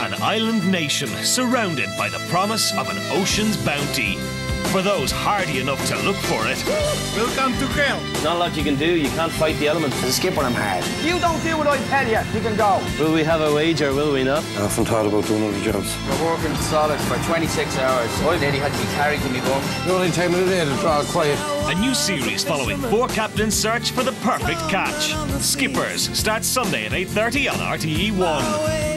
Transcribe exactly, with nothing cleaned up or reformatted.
An island nation surrounded by the promise of an ocean's bounty. For those hardy enough to look for it. Welcome to hell. Not a lot you can do, you can't fight the elements. As a skipper, I'm hard. You don't do what I tell you, you can go. Will we have a wager, will we not? I often thought about doing other jobs. We're working solid for twenty-six hours. I nearly had to be carried to me bum. The only time of the day to draw quiet. A new series following four captains' search for the perfect catch. Skippers starts Sunday at eight thirty on R T E one.